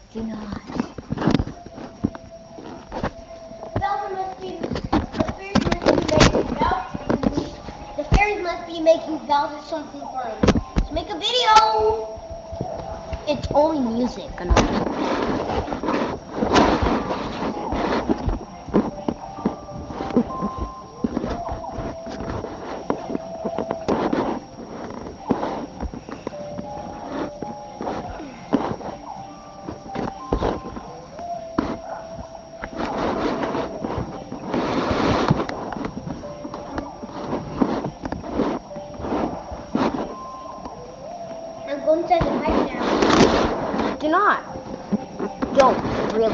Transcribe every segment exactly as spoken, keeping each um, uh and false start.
Do not. Bowser must be, the fairies must be making Bowser, the fairies must be making Bowser something fun. Let's make a video! It's only music. And all. I'm going to the right now. Do not. Don't, really.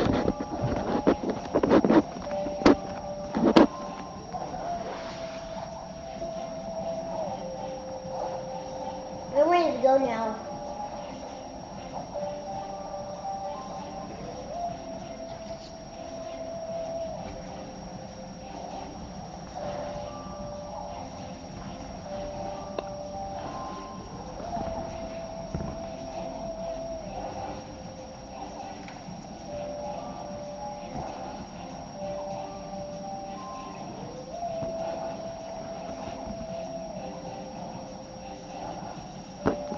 We're ready to go now.